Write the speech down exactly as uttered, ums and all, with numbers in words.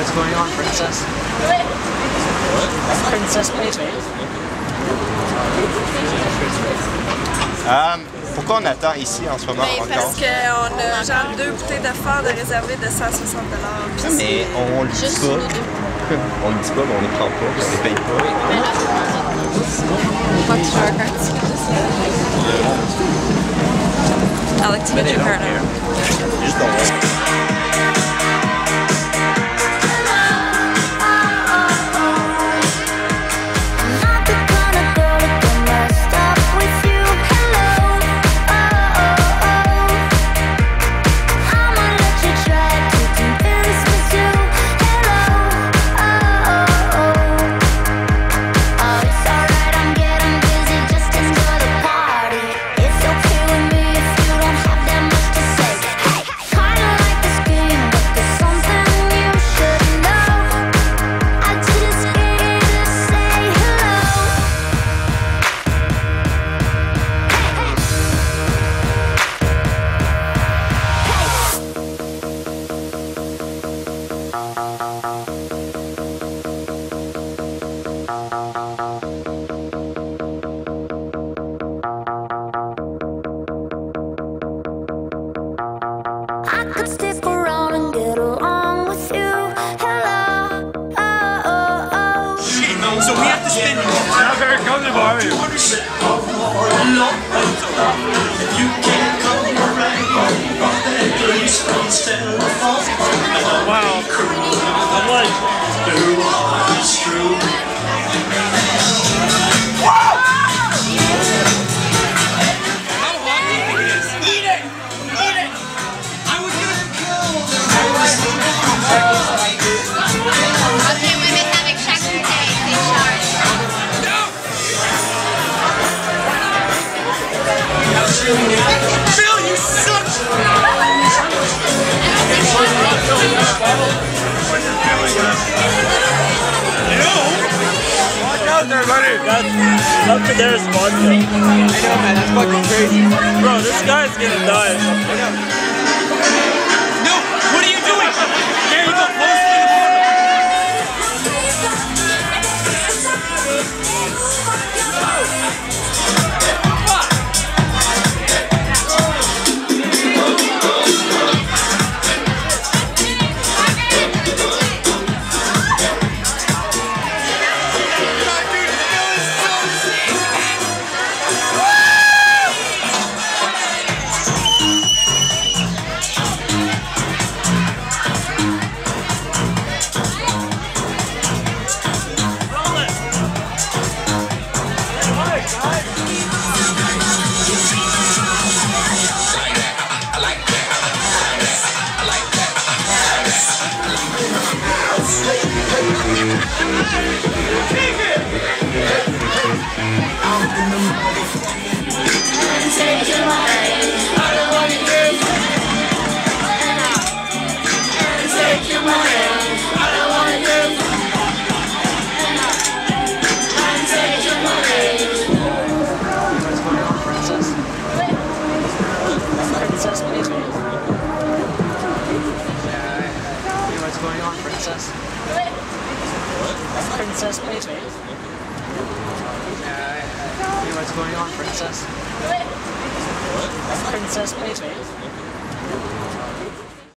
What's going on, princess? What? Princess baby. Um, pourquoi on attend ici en ce moment ben, encore? Parce qu'on a genre deux bouteilles de phare de réservé de cent soixante dollars. Mais on le dit pas. On le dit pas, mais on les prend pas, on les paye pas. Pas que tu as un carte. I like to get your card out. Juste dans So we have to spend not very Candi Bar two hundred percent off you can't come around that place instead of wow I'm like who is true. Wow! How hot do you think it is? Eat it! Eat it! I was gonna kill Okay, women having sex today, they charge. Phil, you suck! Watch out there, buddy! That's up to their spot. I know, man, that's fucking crazy. Bro, this guy's gonna die. I know. No! What are you doing? There you go, post me the Princess baby. What's going on, princess? What? Princess baby.